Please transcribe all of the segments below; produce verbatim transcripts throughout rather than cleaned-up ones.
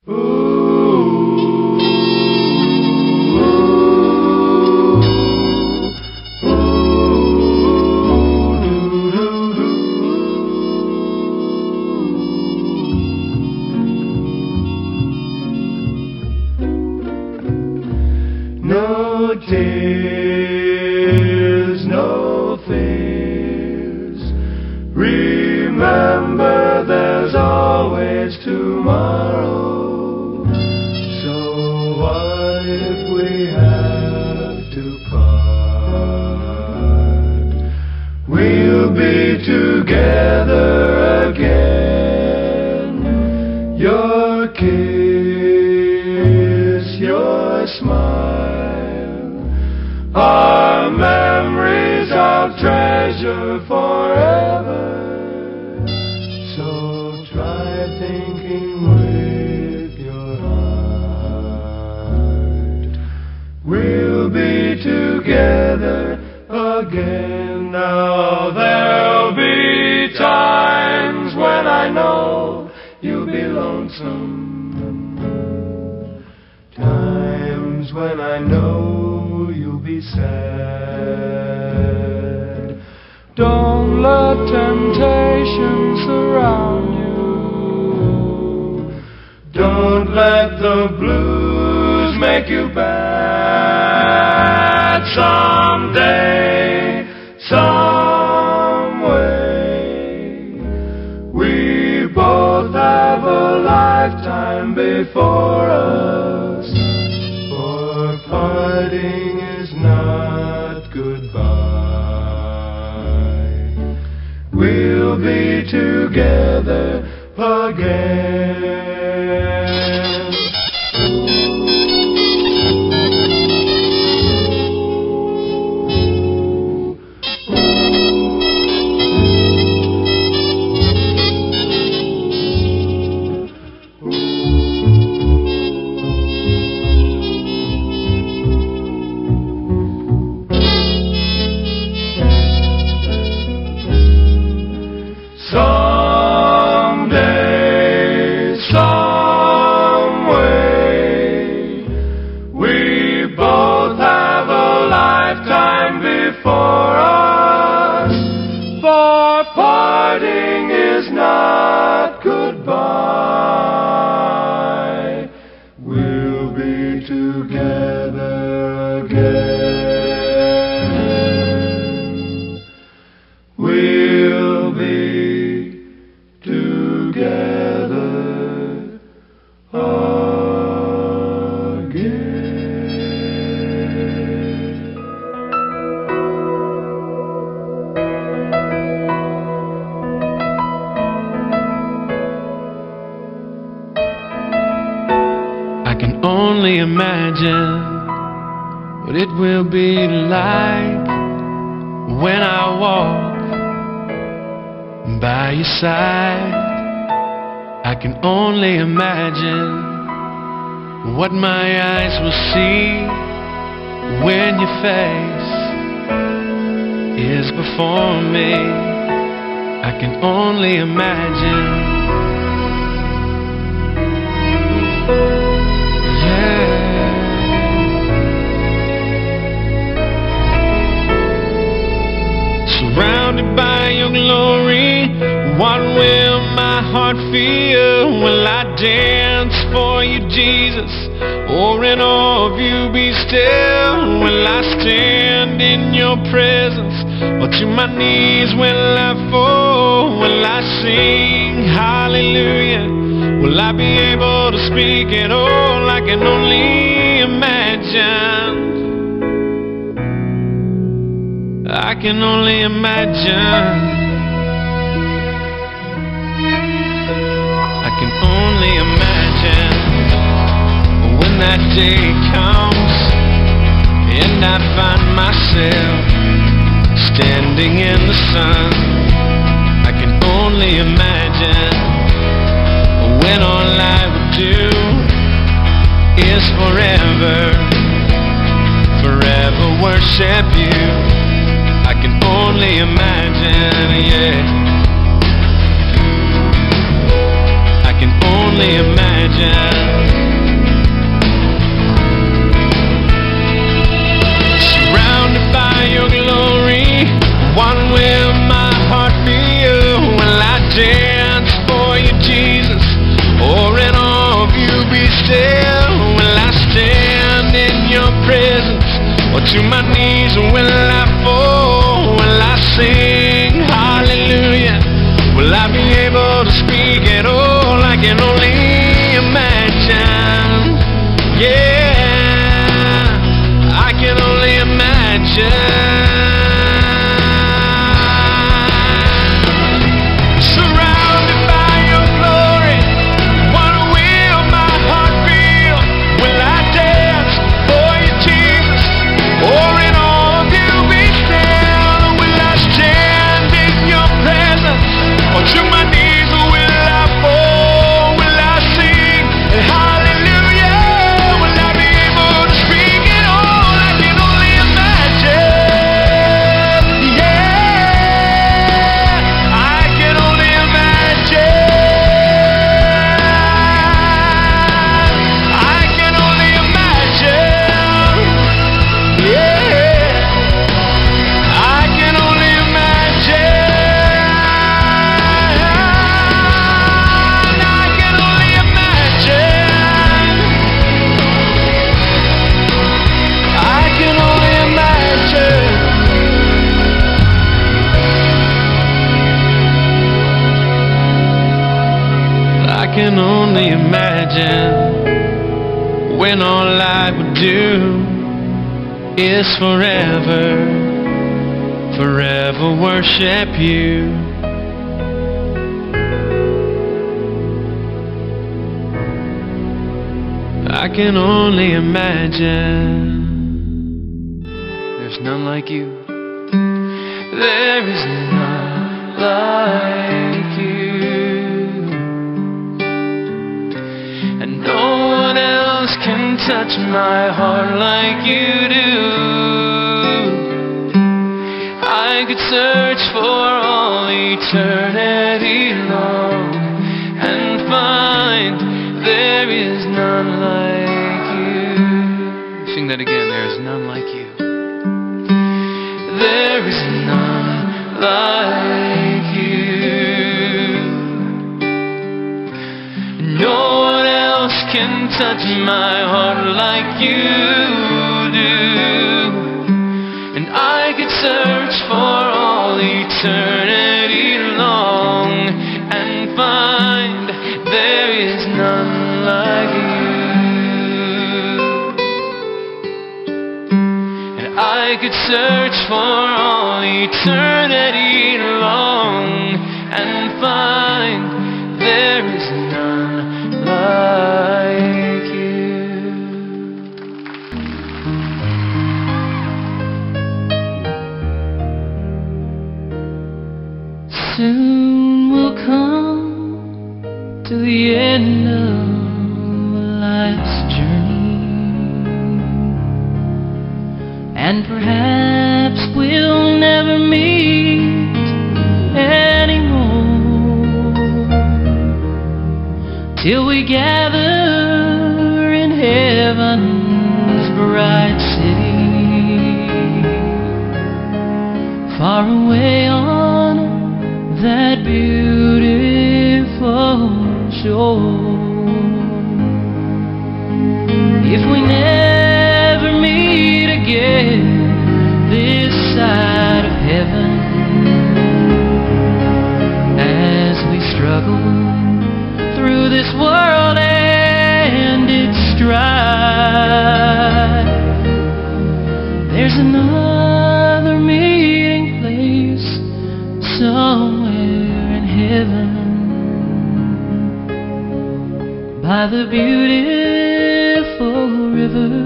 No tears, no fears. Remember, there's always tomorrow. So what if we have to part? We'll be together again. Your kiss, your smile, our memories I'll treasure forever. So try thinking with your heart. We'll be together again. Now there'll be times when I know you'll be lonesome. Times when I know you'll be sad. Don't let temptation surround you. Don't let the blues make you bad. Someday, some way, we both have a lifetime before us. For parting is not goodbye. We'll be together again. Someday, some way, we both have a lifetime before us. For parting is not goodbye. We'll be together again. We'll be together again. I can only imagine what it will be like when I walk by your side. I can only imagine what my eyes will see when your face is before me. I can only imagine. Yeah. Surrounded by your glory, what will my heart feel? Will I dance for you, Jesus? Or in awe of you be still? Will I stand in your presence? Or to my knees will I fall? Will I sing hallelujah? Will I be able to speak at all? I can only imagine. I can only imagine. I can only imagine when that day comes and I find myself standing in the sun. I can only imagine when all I would do is forever, forever worship you. I can only imagine, yeah. I can only imagine. to my knees will I fall? Will I sing hallelujah? Will I be able to speak at all? I can only imagine. Yeah, I can only imagine. I can only imagine when all I would do is forever, forever worship you. I can only imagine. There's none like you. There is none like you. Can touch my heart like you do. I could search for all eternity long and find there is none like you. Sing that again. There is none like you. There is none like you. No one else can touch my heart like you do. And I could search for all eternity long and find there is none like you. And I could search for all eternity long and find there is none like you. Soon we'll come to the end of life's journey, and perhaps we'll never meet anymore till we gather in heaven's bright city, far away on that beautiful shore. If we never meet again this side of heaven, as we struggle through this world and its strife, there's another meeting place somewhere in heaven, by the beautiful river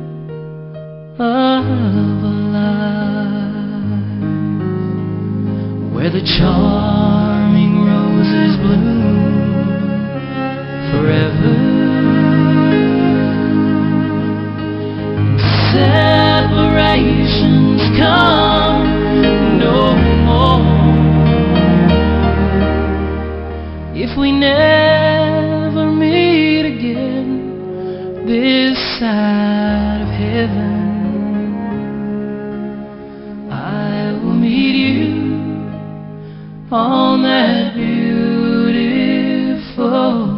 of life, where the charming roses bloom forever, and separations come no more. If we never meet again this side of heaven, I will meet you on that beautiful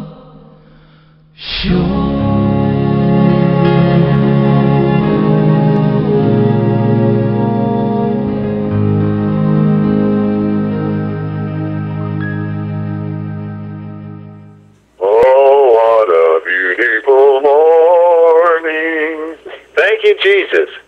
shore. you, Jesus.